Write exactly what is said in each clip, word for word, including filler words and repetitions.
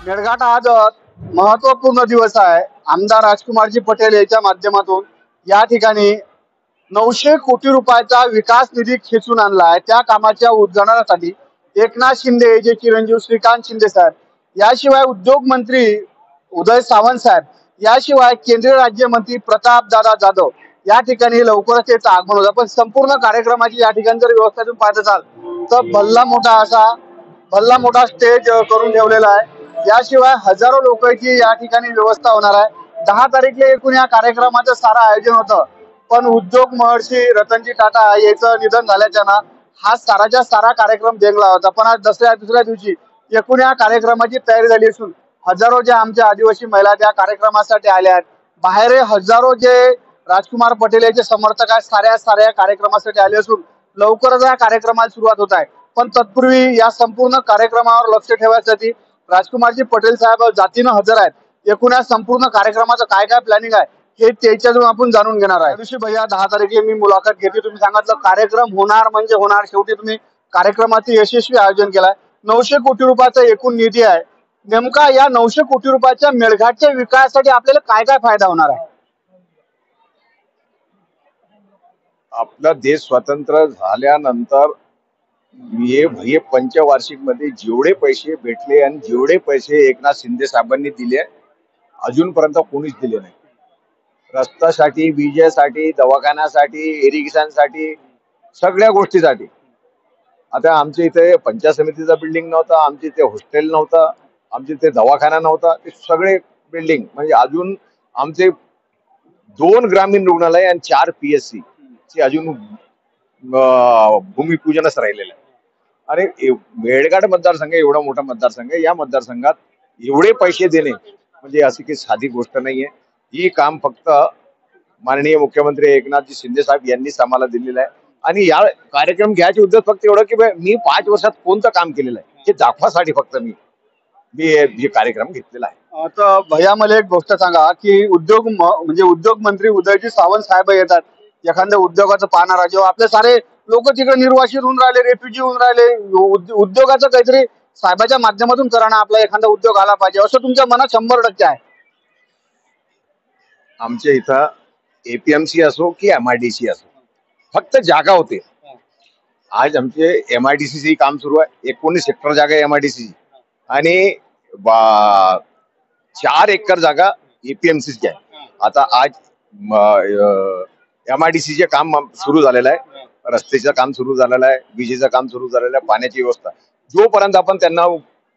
मेळघाट आज महत्वपूर्ण दिवस आहे। आमदार राजकुमारजी पटेल यांच्या माध्यमातून या ठिकाणी नऊशे कोटी रुपयाचा विकास निधी खेचून आणला आहे। त्या कामाच्या उद्घाटनासाठी एकनाथ शिंदे, जे चिरंजीव श्रीकांत शिंदे साहेब, याशिवाय उद्योग मंत्री उदय सामंत साहेब, याशिवाय केंद्रीय राज्यमंत्री प्रताप दादा जाधव या ठिकाणी लवकरच याचं आगमन होतं। पण संपूर्ण कार्यक्रमाची या ठिकाणी जर व्यवस्था तुम्ही पाहत असाल तर भल्ला मोठा असा भल्ला मोठा स्टेज करून ठेवलेला आहे। याशिवाय हजारो लोकांची या ठिकाणी व्यवस्था होणार आहे। दहा तारीखला एकूण या कार्यक्रमाचं सारं आयोजन होतं, पण उद्योग महर्षी रतनजी टाटा याचं निधन झाल्याच्यानं हा साराच्या सारा कार्यक्रम देंगला होता। पण आज दसऱ्या दुसऱ्या दिवशी एकूण या कार्यक्रमाची तयारी झाली असून हजारो जे आमच्या आदिवासी महिला त्या कार्यक्रमासाठी आल्या आहेत। बाहेर हजारो जे राजकुमार पटेल यांचे समर्थक आहेत, साऱ्या साऱ्या कार्यक्रमासाठी आले असून लवकरच या कार्यक्रमाला सुरुवात होत आहे। पण तत्पूर्वी या संपूर्ण कार्यक्रमावर लक्ष ठेवण्यासाठी राजकुमारजी पटेल साहेब जातीनं हजर आहेत। एकूण या संपूर्ण कार्यक्रमाचं काय काय प्लॅनिंग आहे हे त्याच्यातून आपण जाणून घेणार आहे। दिवशी भैया दहा तारखेला मी मुलाखत घेतली, तुम्ही सांगितलं कार्यक्रम होणार म्हणजे होणार। शेवटी तुम्ही कार्यक्रमाचं यशस्वी आयोजन केलाय। नऊशे कोटी रुपयाचा एकूण निधी आहे। नेमका या नऊशे कोटी रुपयाच्या मेळघाटच्या विकासासाठी आपल्याला काय काय फायदा होणार आहे? आपला देश स्वतंत्र झाल्यानंतर हे हे पंचवार्षिक मध्ये जेवढे पैसे भेटले आणि जेवढे पैसे एकनाथ शिंदे साहेबांनी दिले अजूनपर्यंत कोणीच दिले नाही। रस्त्यासाठी, विजेसाठी, दवाखान्यासाठी, इरिगेशनसाठी, सगळ्या गोष्टीसाठी। आता आमच्या इथे पंचायत समितीचा बिल्डिंग नव्हता, आमच्या इथे हॉस्टेल नव्हतं, आमच्या इथे दवाखाना नव्हता, ते सगळे बिल्डिंग म्हणजे अजून आमचे दोन ग्रामीण रुग्णालय आणि चार पीएससी चे अजून भूमिपूजनच राहिलेलं आहे। अरे मेळघाट मतदारसंघ एवढा मोठा मतदारसंघ, या मतदारसंघात एवढे पैसे देणे म्हणजे अशी काही साधी गोष्ट नाहीये। ही काम फक्त माननीय मुख्यमंत्री एकनाथजी शिंदे साहेब यांनीच आम्हाला दिलेलं आहे। आणि या कार्यक्रम घ्यायचे उद्देश फक्त एवढं की मी पाच वर्षात कोणतं काम केलेलं आहे हे दाखवासाठी फक्त मी मी हे कार्यक्रम घेतलेला आहे। तर भैया मला एक गोष्ट सांगा की उद्योग म्हणजे उद्योग मंत्री उदयजी सामंत साहेब येतात, एखाद्या उद्योगाचं पाहणारा, जेव्हा आपले सारे लोक तिकडे निर्वासित होऊन राहिले, रेफ्युजी होऊन राहिले, उद्योगाचं काहीतरी साहेबाच्या माध्यमातून करणं आपला एखादा उद्योग आला पाहिजे असं तुमच्या मनात शंभर टक्के आहे। आमच्या इथं एपीएमसी असो की एमआयडीसी असो, फक्त जागा होते। आज आमचे एमआयडीसी काम सुरू आहे, एकोणीस हेक्टर जागा एमआयडीसी आणि चार एकर जागा एपीएमसी आहे। आता आज एमआयडीसीचे काम सुरू झालेलं आहे, रस्त्याचं काम सुरू झालेलं आहे, विजेचं काम सुरू झालेलं आहे, पाण्याची व्यवस्था। जोपर्यंत आपण त्यांना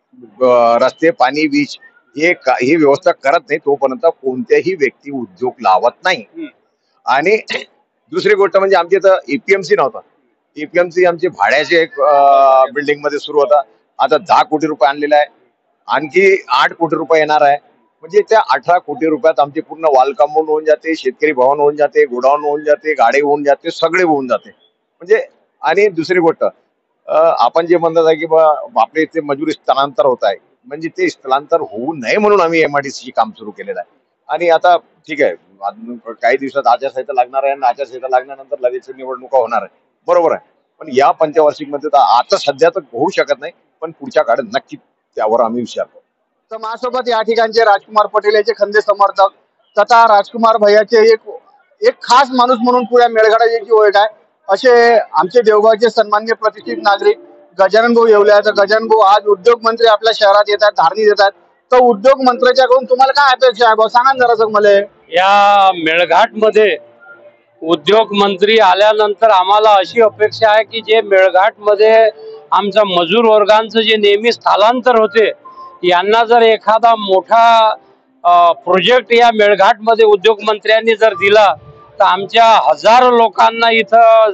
रस्ते, पाणी, वीज हे ही व्यवस्था करत नाही तोपर्यंत कोणत्याही व्यक्ती उद्योग लावत नाही। आणि दुसरी गोष्ट म्हणजे आमच्या इथं एपीएमसी नव्हता, एपीएमसी आमची भाड्याचे एक बिल्डिंग मध्ये सुरू होता। आता दहा कोटी रुपये आणलेला आहे, आणखी आठ कोटी रुपये येणार आहे। म्हणजे त्या अठरा कोटी रुपयात आमचे पूर्ण वॉल कंपाऊंड होऊन जाते, शेतकरी भवन होऊन जाते, गोडाऊन होऊन जाते, गाडी होऊन जाते, सगळे होऊन जाते। म्हणजे आणि दुसरी गोष्ट आपण जे म्हणतात आहे की आपल्या इथे मजुरी स्थलांतर होत आहे, म्हणजे ते स्थलांतर होऊ नये म्हणून आम्ही एमआयडीसी काम सुरू केलेलं आहे। आणि आता ठीक आहे, काही दिवसात आचारसंहिता लागणार आहे आणि आचारसंहिता लागल्यानंतर लगेच निवडणुका होणार आहे, बरोबर आहे। पण या पंचवार्षिक मध्ये तर आता सध्या तर होऊ शकत नाही, पण पुढच्या काळात नक्की त्यावर आम्ही विचार करू। तर माझ्यासोबत या ठिकाणचे राजकुमार पटेल यांचे खंदे समर्थक तथा राजकुमार भैयाचे एक एक खास माणूस म्हणून पुऱ्या मेळघाटाची ओळख आहे असे आमचे देवगावचे सन्माननीय प्रतिष्ठित नागरिक गजानन भाऊ येवले आहेत। गजानन भाऊ, आज उद्योग मंत्री आपल्या शहरात येतात, धारणी देतात, तर उद्योग मंत्र्याच्याकडून तुम्हाला काय अपेक्षा आहे भाऊ, सांगा जरा सर मला। या मेळघाट मध्ये उद्योग मंत्री आल्यानंतर आम्हाला अशी अपेक्षा आहे की जे मेळघाट मध्ये आमचा मजूर वर्गांचं जे नेहमी स्थलांतर होते, यांना जर एखादा मोठा प्रोजेक्ट या मेळघाट मध्ये उद्योग मंत्र्यांनी जर दिला तर आमच्या हजारो लोकांना इथं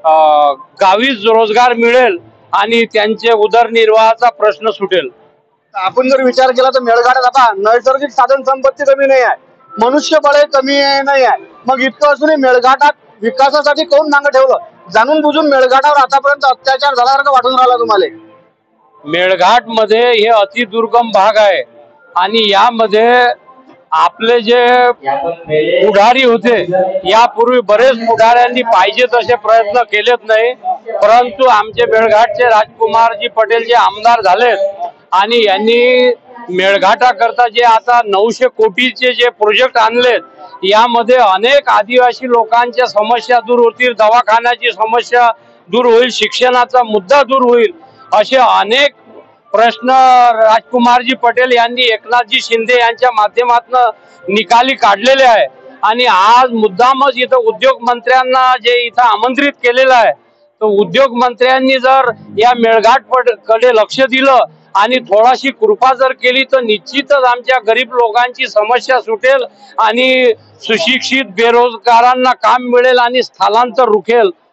गावीच रोजगार मिळेल आणि त्यांचे उदरनिर्वाहाचा प्रश्न सुटेल। आपण जर विचार केला तर मेळघाटात आता नैसर्गिक साधन संपत्ती कमी नाही आहे, मनुष्यबळ कमी नाही आहे, मग इतकं असूनही मेळघाटात विकासासाठी कोण मागं ठेवलं? जाणून बुजून मेळघाटावर आतापर्यंत अत्याचार झाल्यासारखं वाटून राहिला तुम्हाला? मेळघाट मध्ये हे अतिदुर्गम भाग आहे आणि यामध्ये आपले जे पुढारी होते, यापूर्वी बरेच पुढाऱ्यांनी पाहिजे तसे प्रयत्न केलेत नाही, परंतु आमचे मेळघाटचे राजकुमारजी पटेल जे आमदार झालेत आणि यांनी मेळघाटाकरता जे आता नऊशे कोटीचे जे प्रोजेक्ट आणलेत यामध्ये अनेक आदिवासी लोकांच्या समस्या दूर होतील, दवाखान्याची समस्या दूर होईल, शिक्षणाचा मुद्दा दूर होईल, असे अनेक प्रश्न राजकुमारजी पटेल यांनी एकनाथजी शिंदे यांच्या माध्यमातून निकाली काढलेले आहे। आणि आज मुद्दामच इथं उद्योग मंत्र्यांना जे इथं आमंत्रित केलेलं आहे, तर उद्योग मंत्र्यांनी जर या मेळघाट कडे लक्ष दिलं आणि थोडाशी कृपा जर केली तर निश्चितच आमच्या गरीब लोकांची समस्या सुटेल आणि सुशिक्षित बेरोजगारांना काम मिळेल आणि स्थलांतर रुकेल।